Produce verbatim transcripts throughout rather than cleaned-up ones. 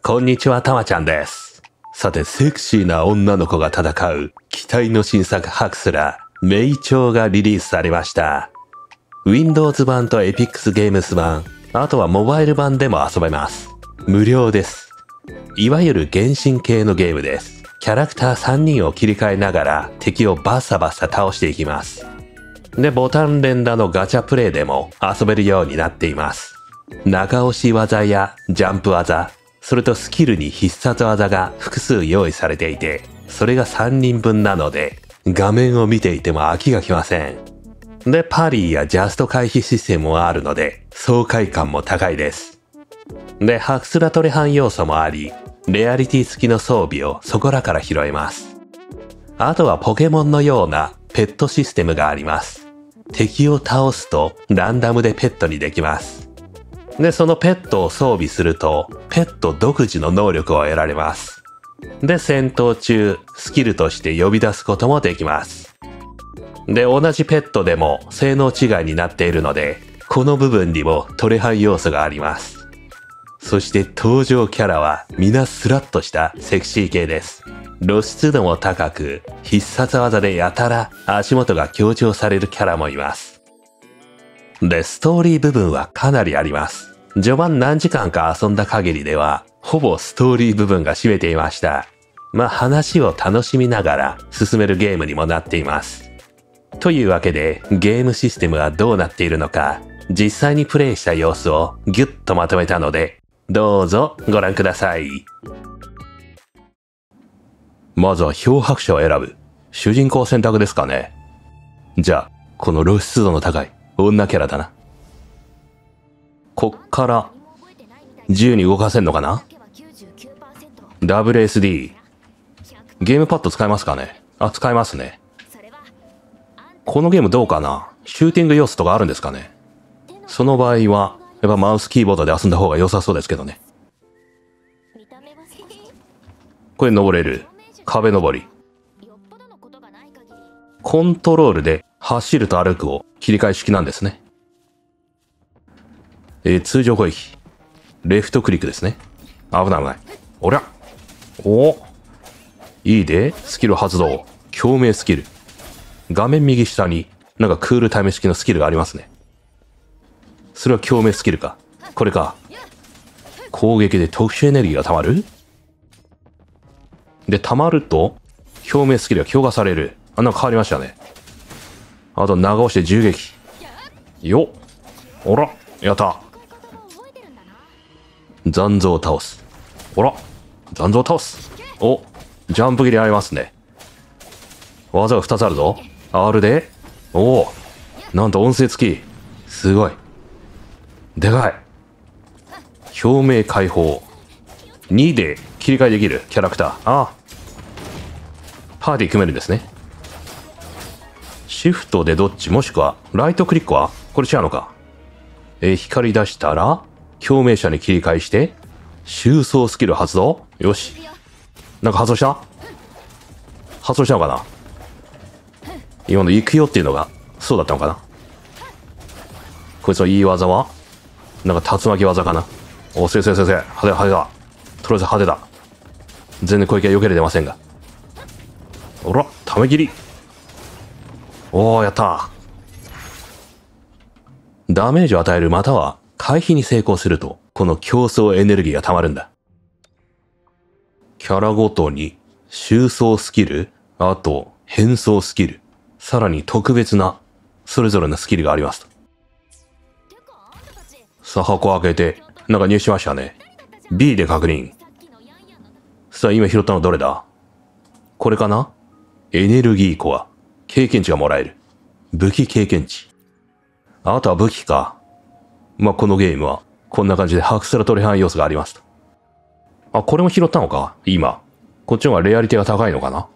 こんにちは、たまちゃんです。さて、セクシーな女の子が戦う期待の新作ハクスラ、メイチョウがリリースされました。Windows 版と Epix ゲームス版、あとはモバイル版でも遊べます。無料です。いわゆる原神系のゲームです。キャラクターさんにんを切り替えながら敵をバッサバッサ倒していきます。で、ボタン連打のガチャプレイでも遊べるようになっています。長押し技やジャンプ技、それとスキルに必殺技が複数用意されていて、それがさんにんぶんなので、画面を見ていても飽きがきません。で、パリーやジャスト回避システムもあるので、爽快感も高いです。で、ハクスラトレハン要素もあり、レアリティ付きの装備をそこらから拾えます。あとはポケモンのようなペットシステムがあります。敵を倒すとランダムでペットにできます。で、そのペットを装備すると、ペット独自の能力を得られます。で、戦闘中、スキルとして呼び出すこともできます。で、同じペットでも性能違いになっているので、この部分にもトレハン要素があります。そして登場キャラは皆スラッとしたセクシー系です。露出度も高く、必殺技でやたら足元が強調されるキャラもいます。で、ストーリー部分はかなりあります。序盤何時間か遊んだ限りでは、ほぼストーリー部分が占めていました。まあ話を楽しみながら進めるゲームにもなっています。というわけで、ゲームシステムはどうなっているのか、実際にプレイした様子をギュッとまとめたので、どうぞご覧ください。まずは漂白者を選ぶ。主人公選択ですかね。じゃあ、この露出度の高い女キャラだな。こっから、自由に動かせんのかな？ ダブリューエスディー。ゲームパッド使えますかね？あ、使えますね。このゲームどうかな？シューティング要素とかあるんですかね？その場合は、やっぱマウスキーボードで遊んだ方が良さそうですけどね。これ登れる。壁登り。コントロールで走ると歩くを切り替え式なんですね。えー、通常攻撃。レフトクリックですね。危ない危ない。おりゃ。おいいで、スキル発動。共鳴スキル。画面右下になんかクールタイム式のスキルがありますね。それは共鳴スキルか。これか。攻撃で特殊エネルギーが溜まる？で、溜まると、表明スキルが強化される。あ、なんか変わりましたね。あと、長押しで銃撃。よっ。おら。やった。残像を倒す。おら。残像を倒す。お。ジャンプ切りありますね。技がふたつあるぞ。R で。おお。なんと音声付き。すごい。でかい。表明解放。にで切り替えできるキャラクター。ああ。パーティー組めるんですね。シフトでどっちもしくはライトクリックはこれ違うのか。えー、光り出したら共鳴者に切り替えして収束スキル発動。よし。なんか発動した？発動したのかな？今の行くよっていうのがそうだったのかな。こいつのいい技はなんか竜巻技かな。お、せいせいせいせい。派手派手だ。とりあえず派手だ。全然攻撃は避けれてませんが。おら、ため切り。おー、やったー。ダメージを与えるまたは回避に成功すると、この競争エネルギーが溜まるんだ。キャラごとに、収束スキル、あと、変装スキル、さらに特別な、それぞれのスキルがありますと。さあ、箱開けて、なんか入手しましたね。B で確認。さあ、今拾ったのどれだ？これかな？エネルギーコア。経験値がもらえる。武器経験値。あとは武器か。まあ、このゲームは、こんな感じでハクスラトレハン要素がありますと。あ、これも拾ったのか？今。こっちの方がレアリティが高いのかな？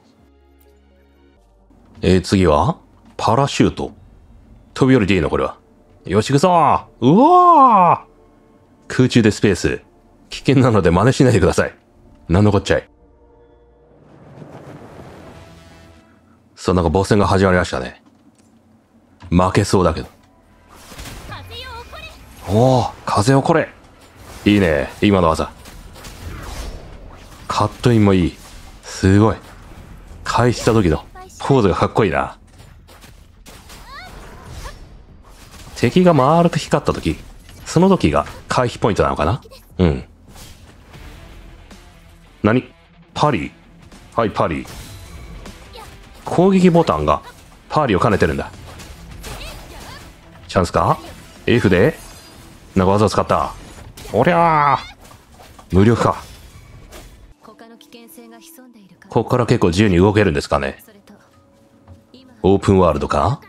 えー、次はパラシュート。飛び降りていいのこれは。よし行くぞー！うわー！空中でスペース。危険なので真似しないでください。なんのこっちゃい。さあ、なんかボス戦が始まりましたね。負けそうだけど。おお、風をこれ。いいね、今の技。 カットインもいい。すごい。回避した時のポーズがかっこいいな。敵が丸く光った時、その時が回避ポイントなのかな。うん。何？パリー？はい、パリー。攻撃ボタンがパーリーを兼ねてるんだ。チャンスか？ F でなんか技を使った。おりゃー、無力か。ここから結構自由に動けるんですかね。オープンワールドか？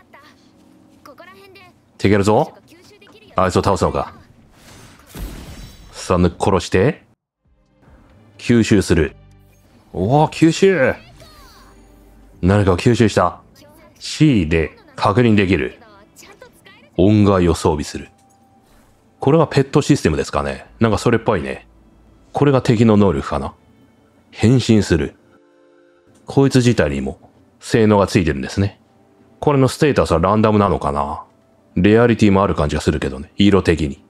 敵やるぞ。あいつを倒すのか。さあ、抜き殺して吸収する。おお、吸収。何かを吸収した。 C で確認できる。音害を装備する。これはペットシステムですかね。なんかそれっぽいね。これが敵の能力かな。変身する。こいつ自体にも性能がついてるんですね。これのステータスはランダムなのかな。レアリティもある感じがするけどね、色的に。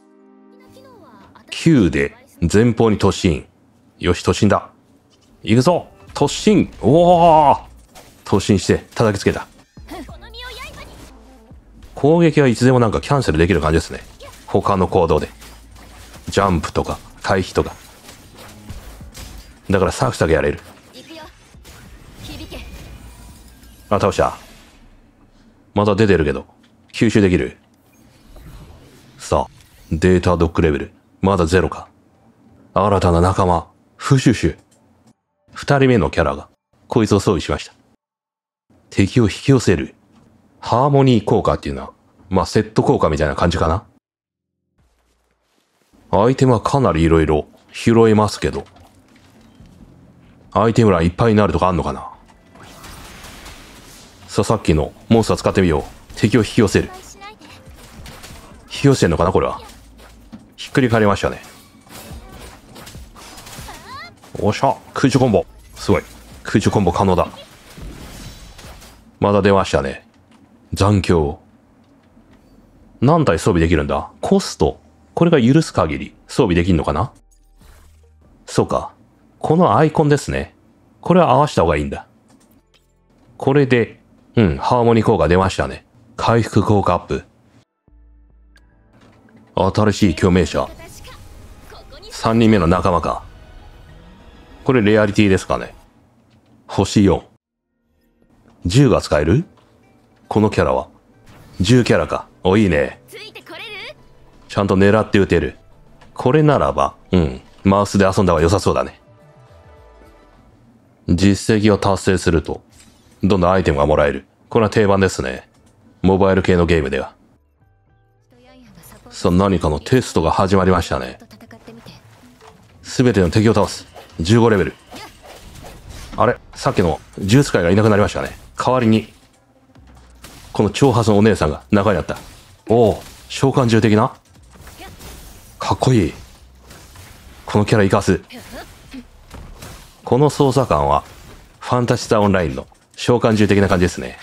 きゅうで前方に突進。よし、突進だ。行くぞ、突進。おお、突進して叩きつけた。攻撃はいつでもなんかキャンセルできる感じですね。他の行動でジャンプとか回避とかだからサクサクやれる。あ、倒した。まだ出てるけど吸収できる。さあ、データドックレベルまだゼロか。新たな仲間フシュシュ。二人目のキャラがこいつを装備しました。敵を引き寄せるハーモニー効果っていうのはまあセット効果みたいな感じかな。アイテムはかなり色々拾えますけど、アイテム欄いっぱいになるとかあんのかな。さあ、さっきのモンスター使ってみよう。敵を引き寄せる。引き寄せんのかなこれは。ひっくり返りましたね。おっしゃ、空中コンボ。すごい。空中コンボ可能だ。まだ出ましたね。残響。何体装備できるんだ？コスト。これが許す限り装備できるのかな。そうか。このアイコンですね。これは合わせた方がいいんだ。これで、うん、ハーモニー効果出ましたね。回復効果アップ。新しい共鳴者。さんにんめの仲間か。これレアリティですかね。星よん。銃が使える？このキャラは。銃キャラか。お、いいね。ちゃんと狙って撃てる。これならば、うん、マウスで遊んだ方が良さそうだね。実績を達成すると、どんどんアイテムがもらえる。これは定番ですね。モバイル系のゲームでは。さあ、何かのテストが始まりましたね。すべての敵を倒す。じゅうごレベル。あれ、さっきの銃使いがいなくなりましたね。代わりに、この挑発のお姉さんが中にあった。おお、召喚獣的な？かっこいい。このキャラ生かす。この捜査官は、ファンタシスタオンラインの召喚獣的な感じですね。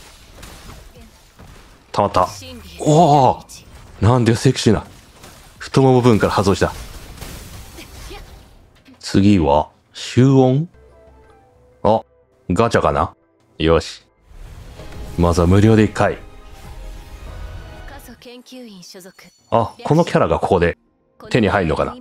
たまった。おお、なんでセクシーな。太もも部分から発動した。次は、集音？あ、ガチャかな？よし。まずは無料でいっかい。あ、このキャラがここで手に入るのかな。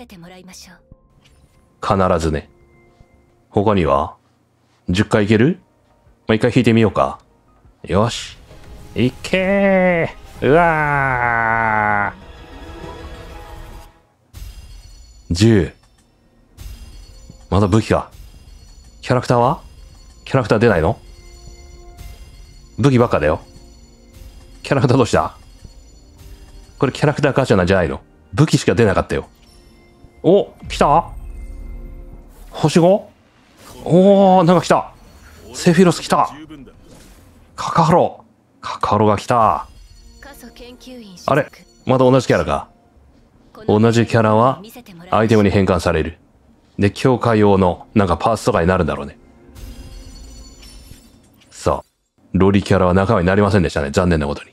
必ずね。他にはじゅっかいいける？まあ、いっかい引いてみようか。よし。いけー。うわー。じゅう。まだ武器か。キャラクターは？キャラクター出ないの？武器ばっかだよ。キャラクターどうした？これキャラクターガチャなんじゃないの？武器しか出なかったよ。お、来た？星 ご？ おー、なんか来た。セフィロス来た。カカロ。カカロが来た。あれ、また同じキャラか。同じキャラはアイテムに変換される。で、強化用のなんかパーツとかになるんだろうね。さあ、ロリキャラは仲間になりませんでしたね。残念なことに。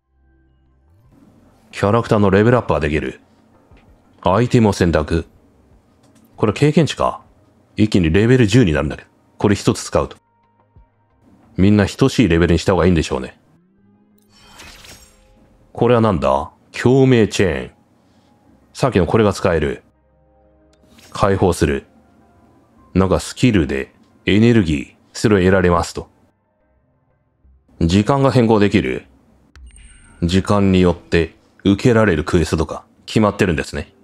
キャラクターのレベルアップができる。アイテムを選択。これ経験値か。 一気にレベルじゅうになるんだけど。これ一つ使うと。みんな等しいレベルにした方がいいんでしょうね。これはなんだ？共鳴チェーン。さっきのこれが使える。解放する。なんかスキルでエネルギー、それを得られますと。時間が変更できる。時間によって受けられるクエストとか決まってるんですね。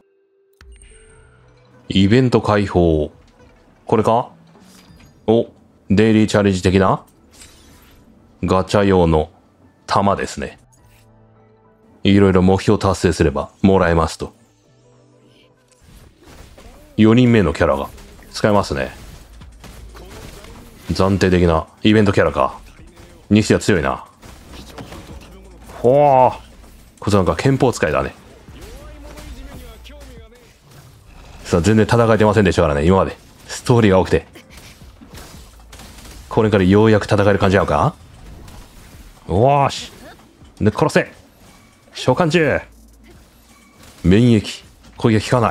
イベント解放。これか？お、デイリーチャレンジ的なガチャ用の弾ですね。いろいろ目標達成すればもらえますと。よにんめのキャラが使えますね。暫定的なイベントキャラか。にしては強いな。ほー。こいつなんか憲法使いだね。さあ、全然戦えてませんでしたからね、今まで。ストーリーが多くて。これからようやく戦える感じなのか？おーし。ね、殺せ。召喚獣。免疫。攻撃効かない。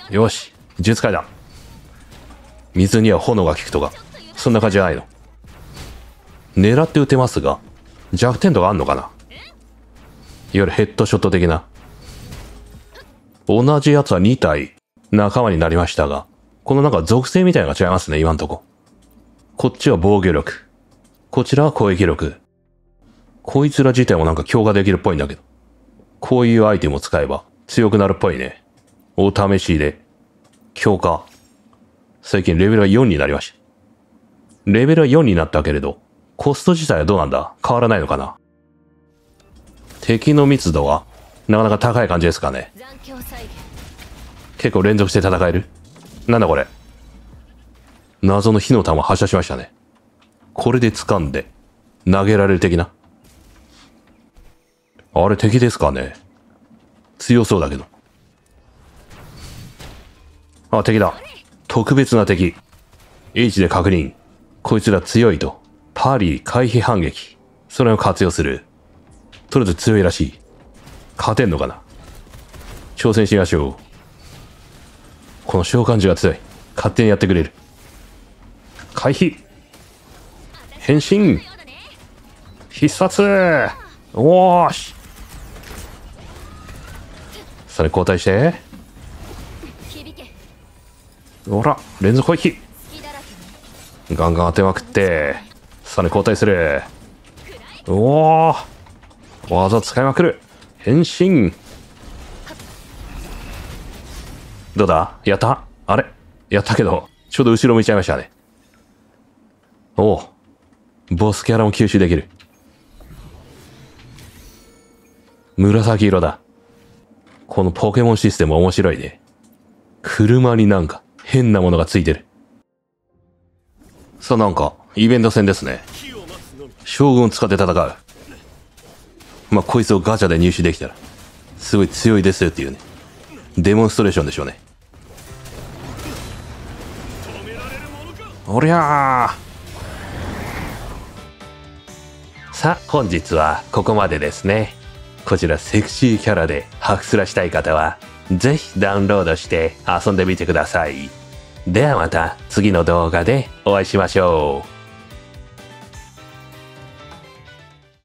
よし。術解だ。水には炎が効くとか、そんな感じじゃないの。狙って撃てますが、弱点とかあんのかな？いわゆるヘッドショット的な。同じやつはに体仲間になりましたが、このなんか属性みたいなのが違いますね、今んとこ。こっちは防御力。こちらは攻撃力。こいつら自体もなんか強化できるっぽいんだけど。こういうアイテムを使えば強くなるっぽいね。お試しで。強化。最近レベルがよんになりました。レベルはよんになったけれど、コスト自体はどうなんだ？変わらないのかな？敵の密度はなかなか高い感じですかね。結構連続して戦える？なんだこれ？謎の火の玉発射しましたね。これで掴んで投げられる的な。あれ敵ですかね？強そうだけど。あ、敵だ。特別な敵。H で確認。こいつら強いと。パリ回避反撃。それを活用する。とりあえず強いらしい。勝てんのかな？挑戦しましょう。この召喚獣が強い。勝手にやってくれる。回避。変身。必殺。おーし。それ交代して。ほら、連続攻撃。ガンガン当てまくって。さらに交代する。おー。技使いまくる。変身。どうだ？やった？あれ？やったけど、ちょうど後ろ向いちゃいましたね。おお。ボスキャラも吸収できる。紫色だ。このポケモンシステム面白いね。車になんか変なものがついてる。さあなんか、イベント戦ですね。将軍を使って戦う。まあ、こいつをガチャで入手できたら、すごい強いですよっていうね。デモンストレーションでしょうね。おりゃー。さあ、本日はここまでですね。こちらセクシーキャラでハクスラしたい方は、ぜひダウンロードして遊んでみてください。ではまた次の動画でお会いしましょう。